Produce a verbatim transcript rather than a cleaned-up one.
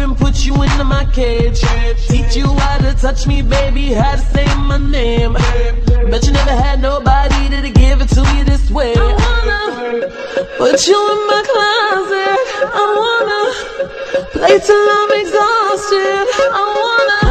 and put you into my cage. Teach you how to touch me, baby, how to say my name. Bet you never had nobody to give it to you this way. I wanna put you in my closet. I wanna play till I'm exhausted. I wanna